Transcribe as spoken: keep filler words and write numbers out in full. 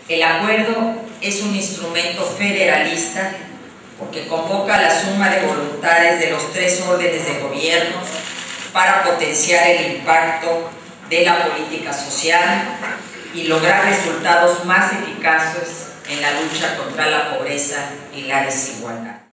El acuerdo es un instrumento federalista porque convoca la suma de voluntades de los tres órdenes de gobierno para potenciar el impacto de la política social y lograr resultados más eficaces en la lucha contra la pobreza y la desigualdad.